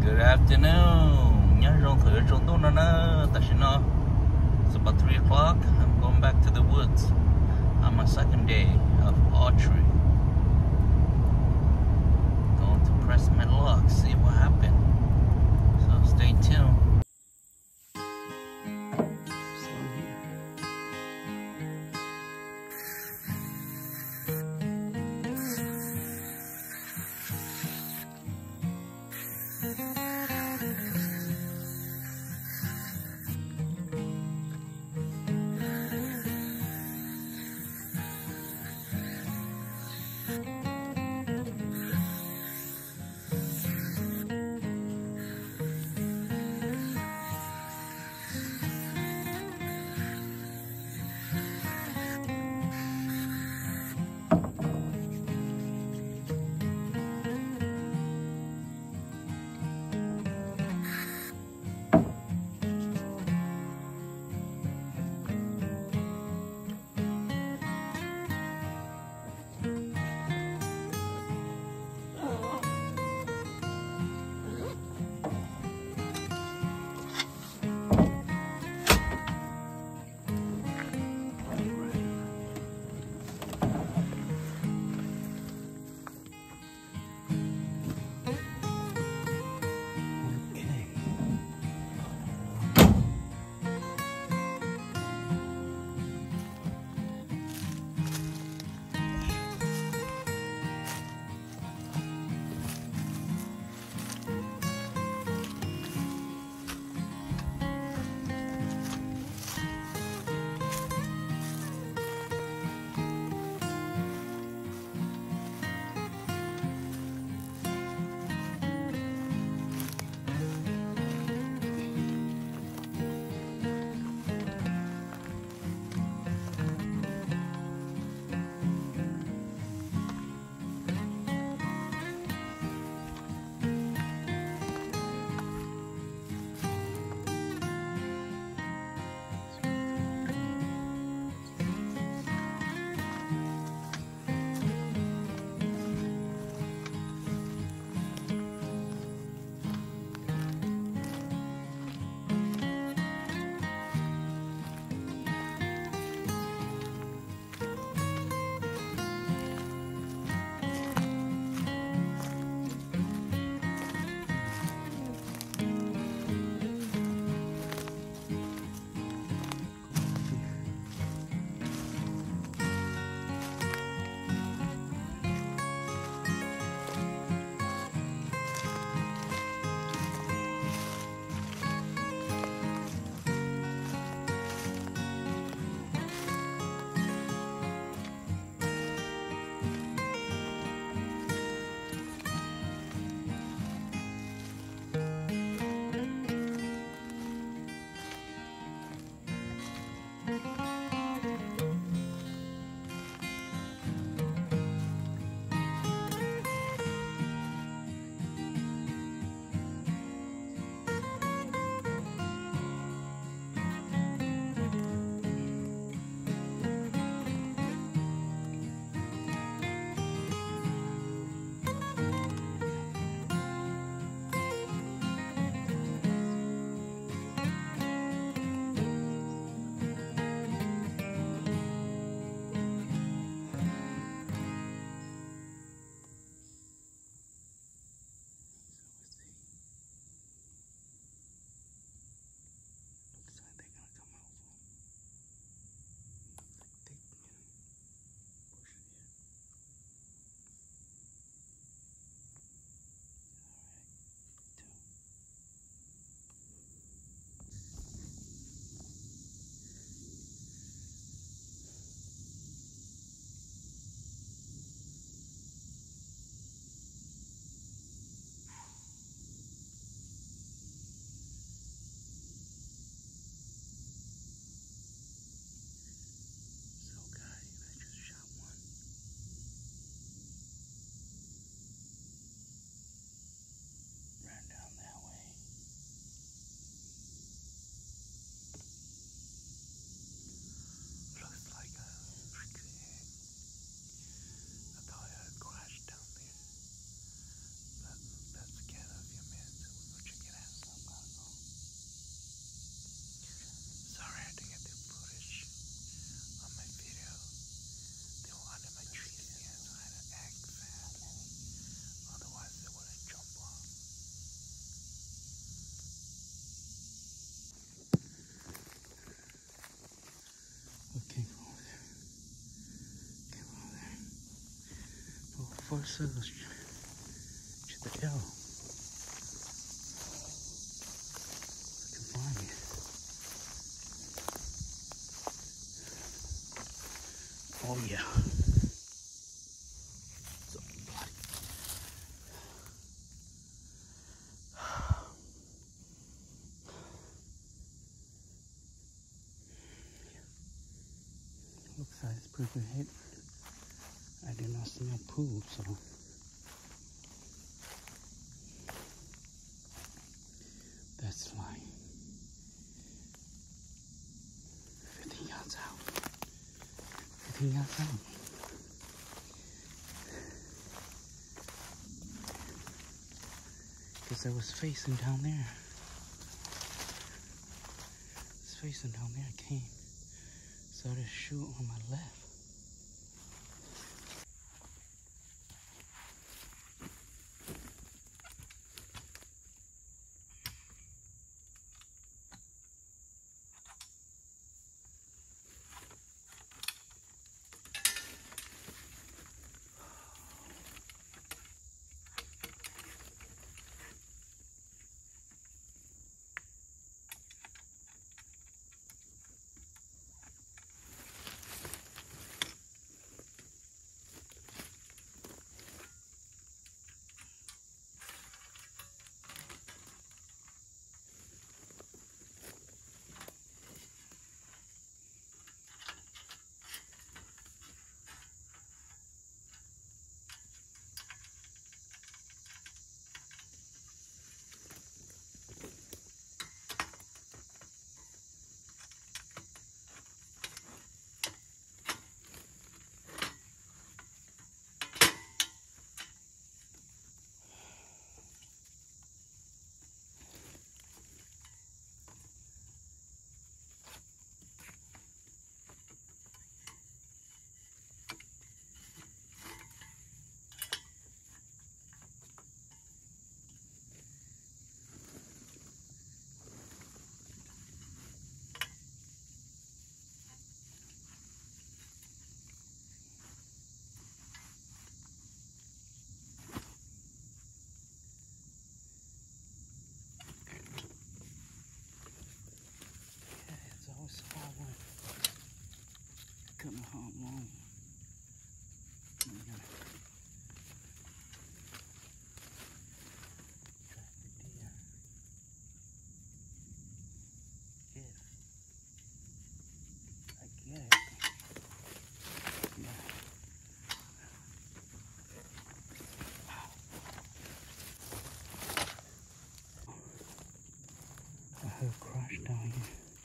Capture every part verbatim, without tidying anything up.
Good afternoon. It's about three o'clock. I'm going back to the woods on my second day of archery. Going to press my luck, see what happened. So stay tuned. four circles to the L. I can find it. Oh yeah. So bloody. Looks like it's pretty good hit. I did not smell poo, so that's fine. fifteen yards out. fifteen yards out. Because I was facing down there. It's facing down there, I came. So I just shoot on my left. Cut my heart long. I gotta track the deer. If I get it. Yeah. I heard a crash down here.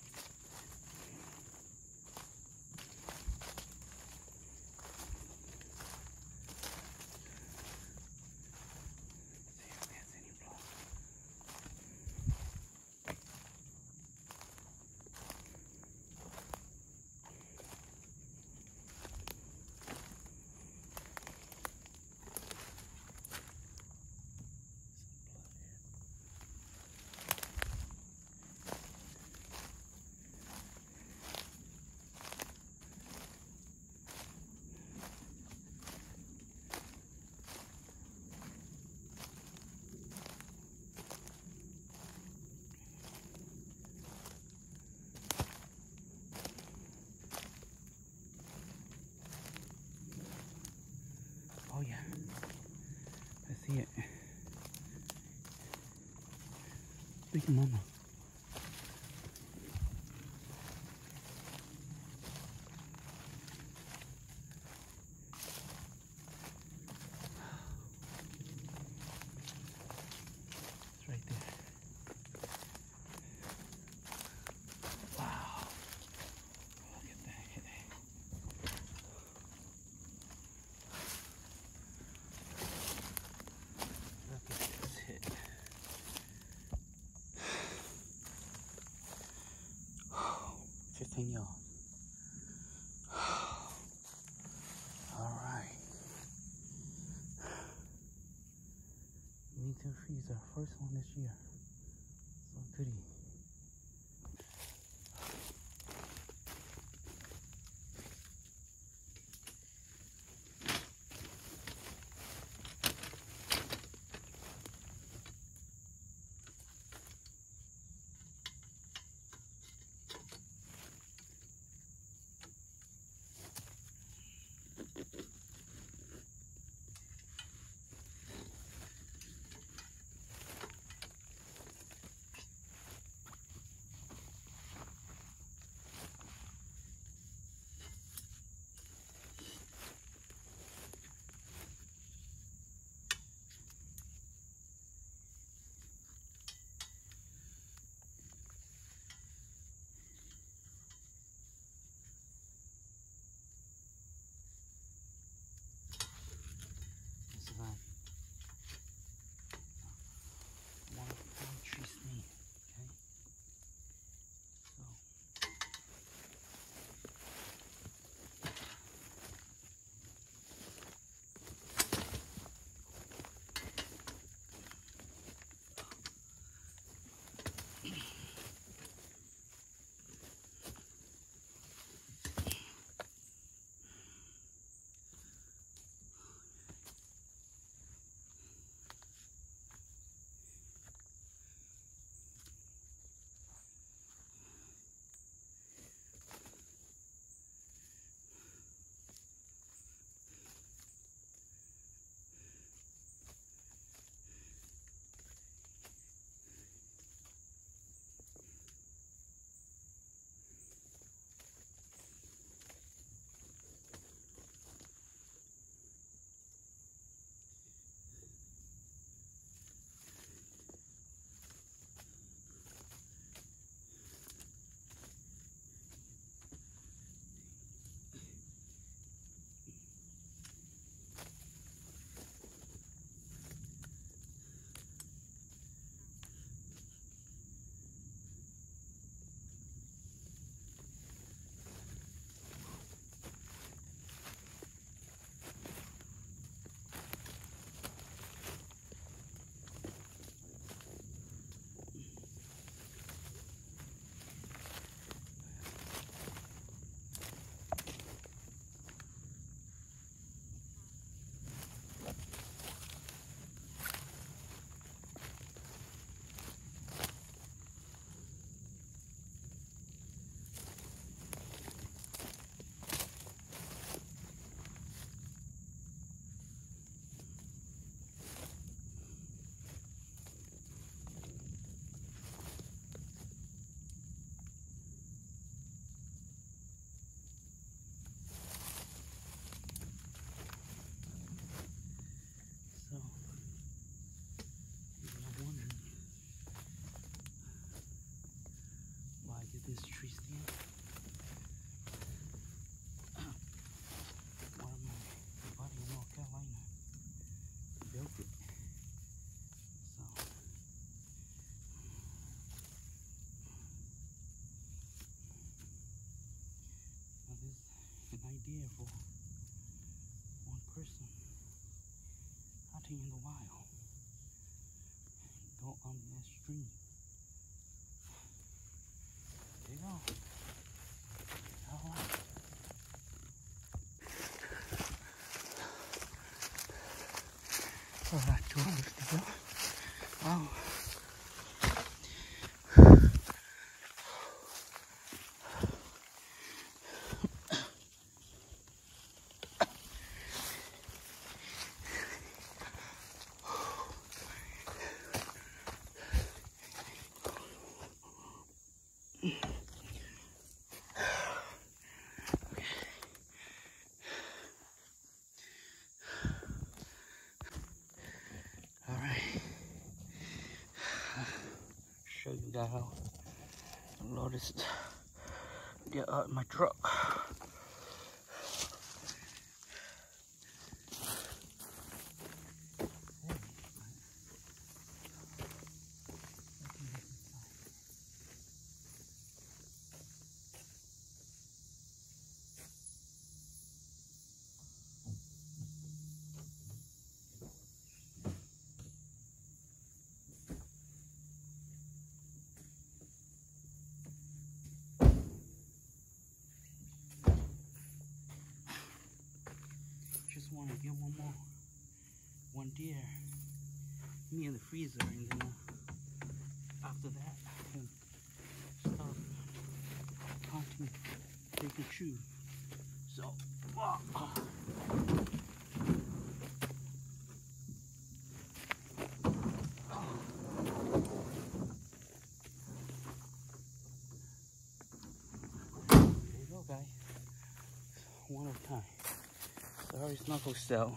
Oh yeah, I see it. Big mama. It's right there. Wow. Look at that hit. Look at this hit. fifteen yards. Alright. Me Too Freeze, our first one this year. So goody. deer for one person hunting in the wild. Go on the stream. There you go. All right. Alright, two hundred to go. Wow. Show you guys how the Lord is get out my truck. Just want to get one more, one deer, me in the freezer, and then uh, after that I can start hunting, take and chew. So, uh, there you go, guys. One at a time. Sorry, it's not for sale.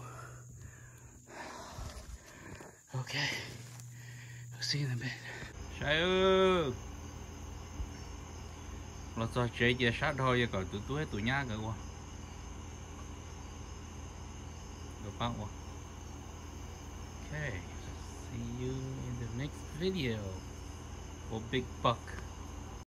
Okay, I'll see you in a bit. Sai ơi, lo cho chơi chơi sát thôi, giờ còn tụi tôi tụi nhá cơ quá, được bao quá. Okay, see you in the next video for big buck.